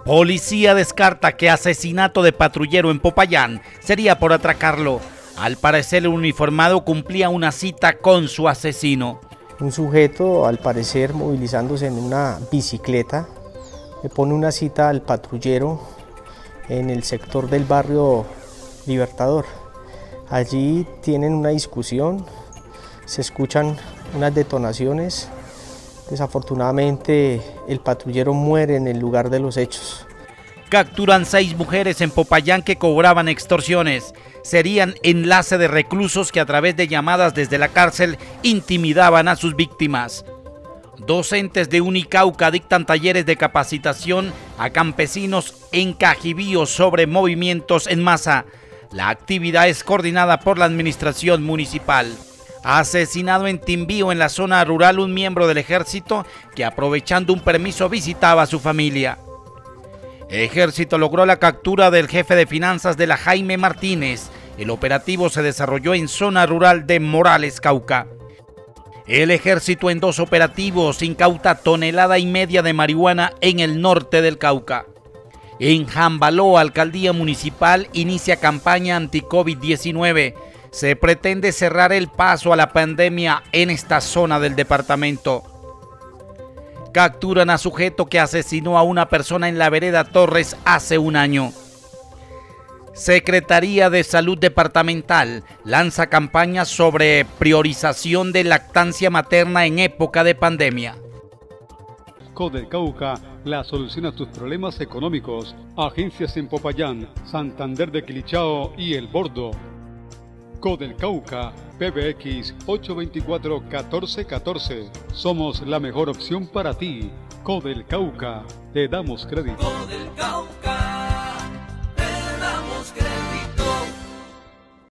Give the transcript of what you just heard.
Policía descarta que asesinato de patrullero en Popayán sería por atracarlo. Al parecer el uniformado cumplía una cita con su asesino. Un sujeto, al parecer movilizándose en una bicicleta, le pone una cita al patrullero en el sector del barrio Libertador. Allí tienen una discusión, se escuchan unas detonaciones. Desafortunadamente el patrullero muere en el lugar de los hechos. Capturan 6 mujeres en Popayán que cobraban extorsiones. Serían enlace de reclusos que a través de llamadas desde la cárcel intimidaban a sus víctimas. Docentes de Unicauca dictan talleres de capacitación a campesinos en Cajibío sobre movimientos en masa. La actividad es coordinada por la administración municipal. Asesinado en Timbío, en la zona rural, un miembro del ejército que aprovechando un permiso visitaba a su familia. Ejército logró la captura del jefe de finanzas de la Jaime Martínez. El operativo se desarrolló en zona rural de Morales, Cauca. El ejército en 2 operativos incauta 1,5 toneladas de marihuana en el norte del Cauca. En Jambaló, alcaldía municipal inicia campaña anti-COVID-19. Se pretende cerrar el paso a la pandemia en esta zona del departamento. Capturan a sujeto que asesinó a una persona en la vereda Torres hace un año. Secretaría de Salud Departamental lanza campaña sobre priorización de lactancia materna en época de pandemia. Codel Cauca, la solución a tus problemas económicos. Agencias en Popayán, Santander de Quilichao y El Bordo. Codel Cauca, PBX 824-1414. Somos la mejor opción para ti. Codel Cauca, te damos crédito.